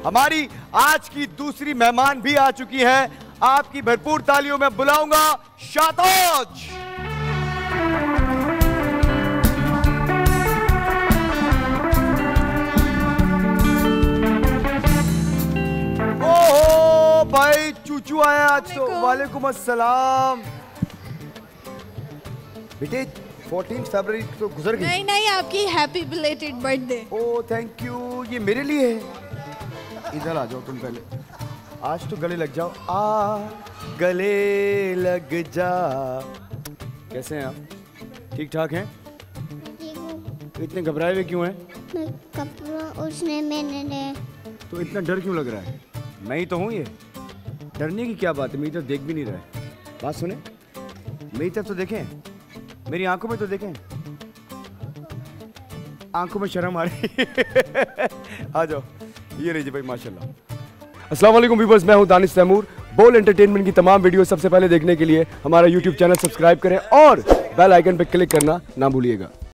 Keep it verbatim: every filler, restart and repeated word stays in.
हमारी आज की दूसरी मेहमान भी आ चुकी है। आपकी भरपूर तालियों में बुलाऊंगा शाताज। ओहो भाई चूचू आया आज तो। वालेकुम अस्सलाम। बेटे चौदह फरवरी तो गुजर गई। नहीं नहीं, आपकी happy belated birthday. Oh thank you, ये मेरे लिए है। इधर आ जाओ तुम पहले, आज तो गले लग जाओ। आ गले लग जा। कैसे हैं आप? ठीक ठाक हैं? तो इतने घबराए हुए क्यों हैं? कपड़ा उसने मैंने ले। तो इतना डर क्यों लग रहा है? मैं ही तो हूँ ये। डरने की क्या बात है, मेरी तरफ देख भी नहीं रहा है। बात सुने, मेरी तरफ तो देखें, मेरी आंखों में तो देखें। आंखों में शर्म आ रही है। आ जाओ, ये रही जी भाई माशाल्लाह। अस्सलाम वालेकुम व्यूअर्स, मैं हूं दानिश तैमूर। बोल एंटरटेनमेंट की तमाम वीडियो सबसे पहले देखने के लिए हमारा यूट्यूब चैनल सब्सक्राइब करें और बेल आइकन पर क्लिक करना ना भूलिएगा।